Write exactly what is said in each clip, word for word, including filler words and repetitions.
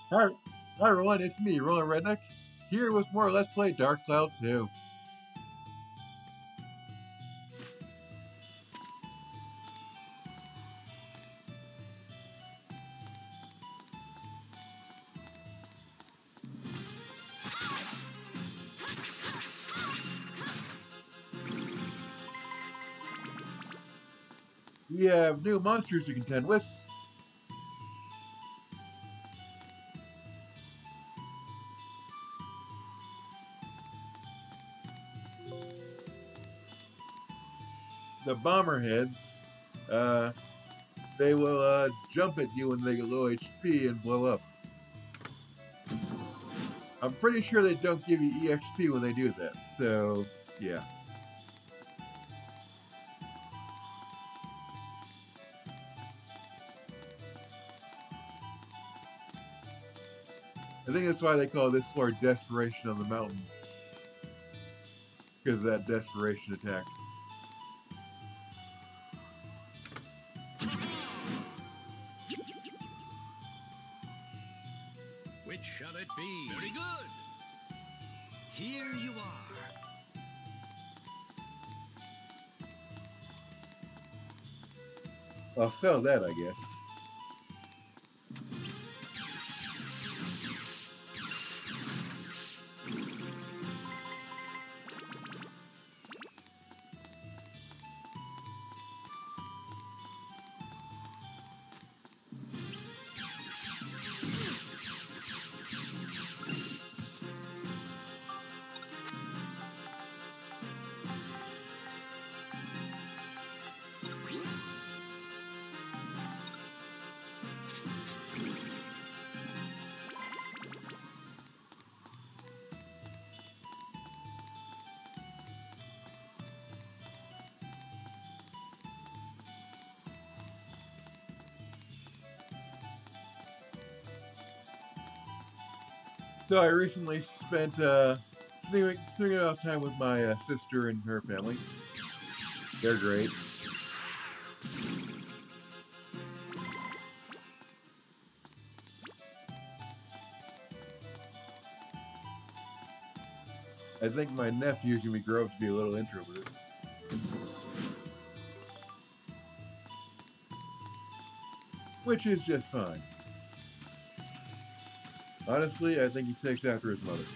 Hi, hi everyone, it's me, Rolling Redneck, here with more Let's Play Dark Cloud two. We have new monsters to contend with. The bomber heads. Uh, they will uh, jump at you when they get low H P and blow up. I'm pretty sure they don't give you E X P when they do that, so yeah. I think that's why they call this floor Desperation on the Mountain, because of that desperation attack. Which shall it be? Very good. Here you are. I'll sell that, I guess. So I recently spent uh, spending, spending enough time with my uh, sister and her family. They're great. I think my nephew's gonna be grow up to be a little introverted. Which is just fine. Honestly, I think he takes after his mother.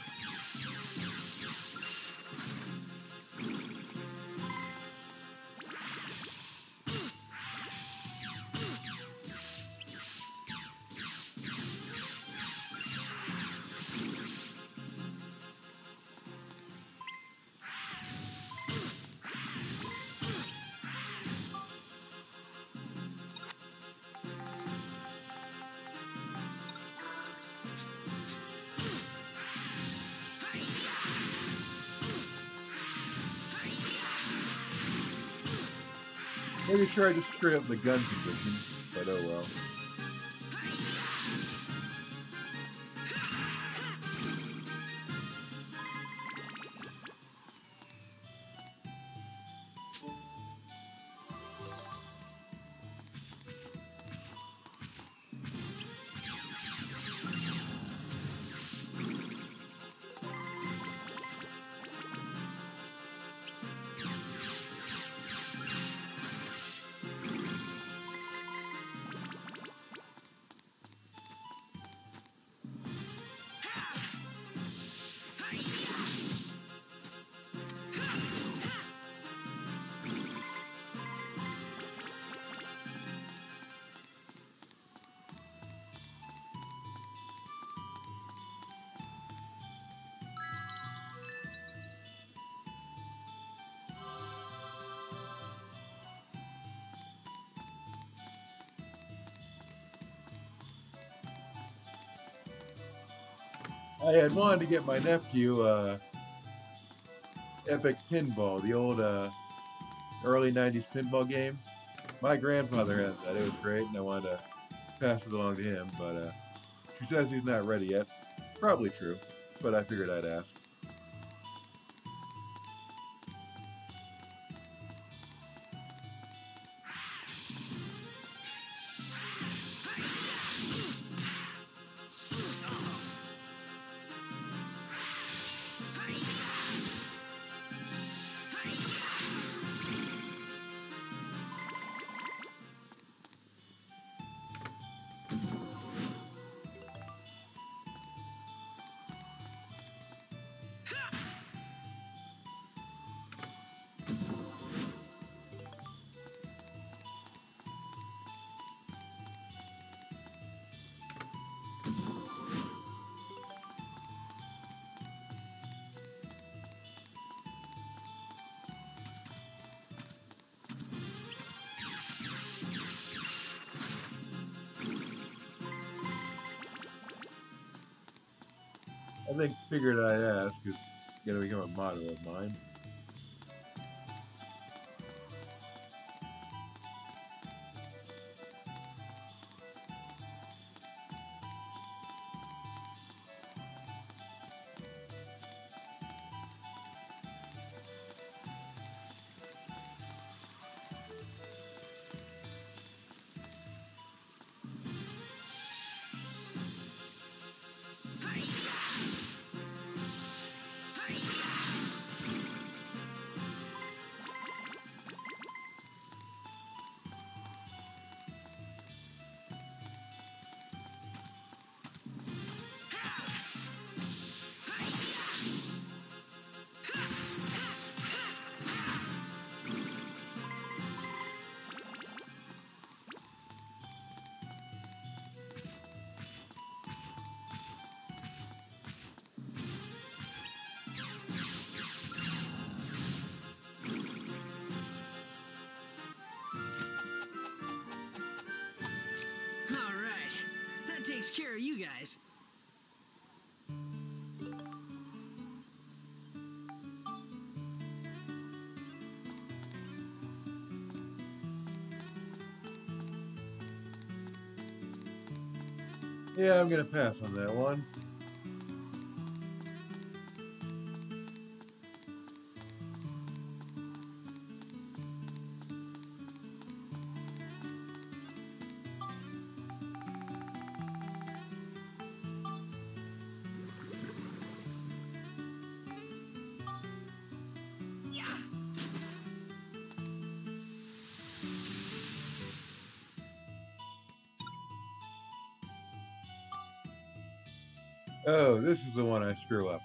Maybe try just straight up the gun position, but oh well. I had wanted to get my nephew uh, Epic Pinball, the old uh, early nineties pinball game. My grandfather has that. It was great, and I wanted to pass it along to him, but uh, she says he's not ready yet. Probably true, but I figured I'd ask. I think figured I'd ask is gonna become a motto of mine. All right, that takes care of you guys. Yeah, I'm gonna pass on that one. Oh, this is the one I screw up.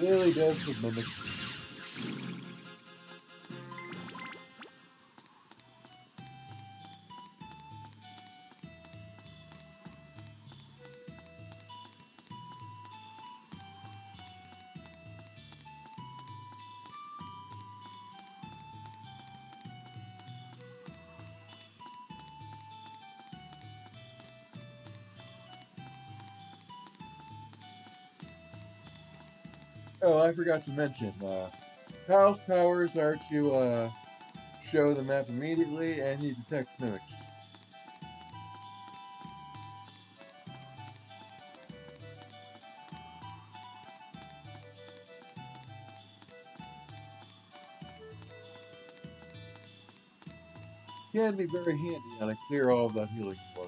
Daily dose of mimics. Oh, I forgot to mention, uh, Pal's powers are to uh, show the map immediately, and he detects mimics. Can be very handy on a clear all of that healing floor.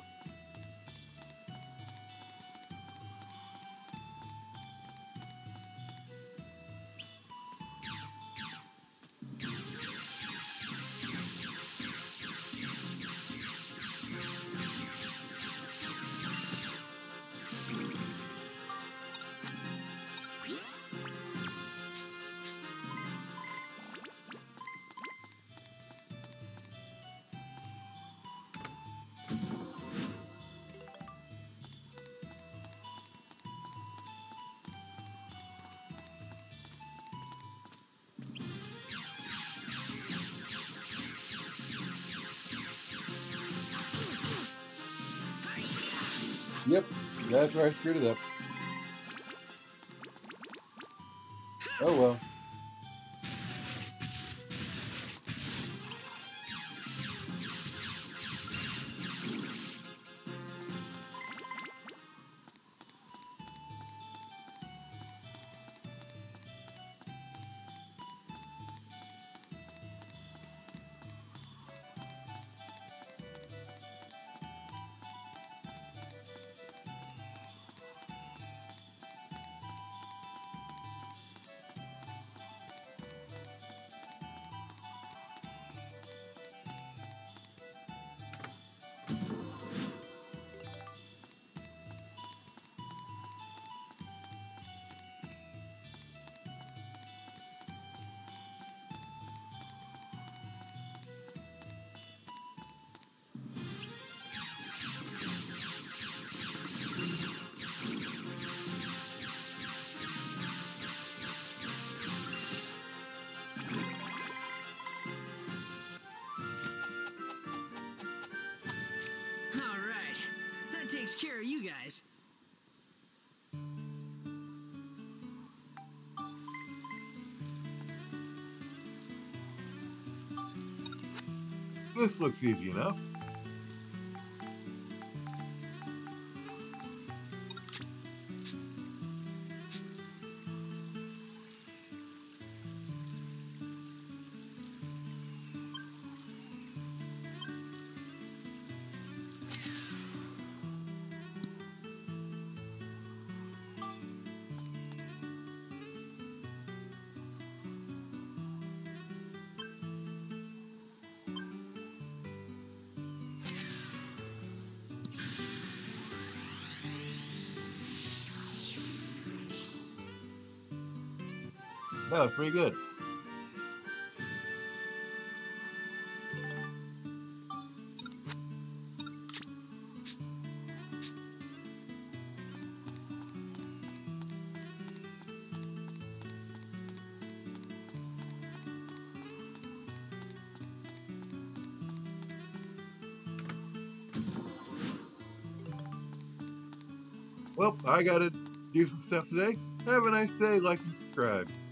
Yep, that's where I screwed it up. Oh well. All right. That takes care of you guys. This looks easy enough. That was pretty good. Well, I gotta do some stuff today. Have a nice day, like and subscribe.